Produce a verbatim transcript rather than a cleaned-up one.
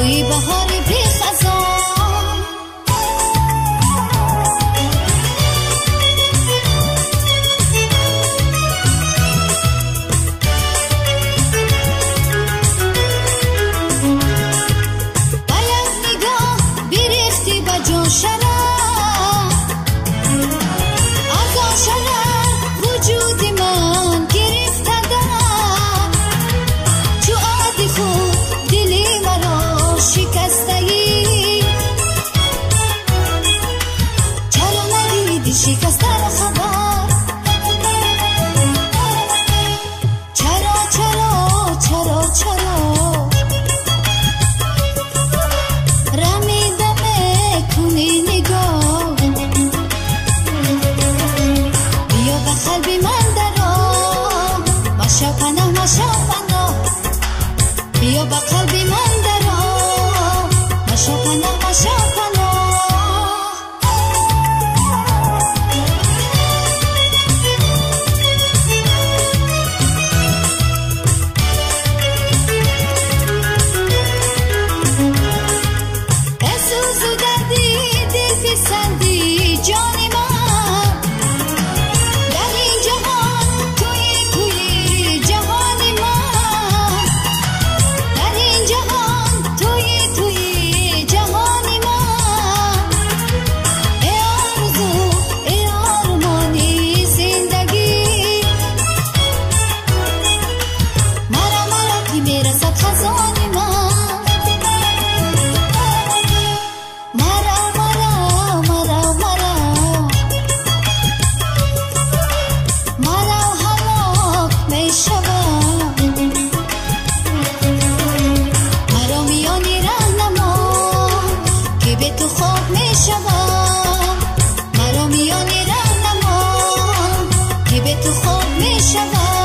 بی بهاری بی خزان. باید نگاه بیریختی با جون شرم، از آن شرم وجودی من گرفته در، چو عادی خود دلی مرا شکسته ای، چرا ندیدی شکسته را خبر؟ چرا چرا چرا چرا رمیده میکنی نگاه؟ بیا به قلبی من درآ، مشو پناه مشو پناه، بیا به قلبی من درآ، مشو پناه مشو پناه. بسوز و دردی دل پسندی جان من، در این جهان توی توی جهان من، در این جهان توی توی جهان من. ای آرزو ای آرمانی زندگی، مرا مرا که میرسد خزان من، مرا مرا مرا مرا مرا هلاک میشوم، مرا میانی رهنما که به تو خواب میشوم، مرا میانی رهنما که به تو خواب میشوم.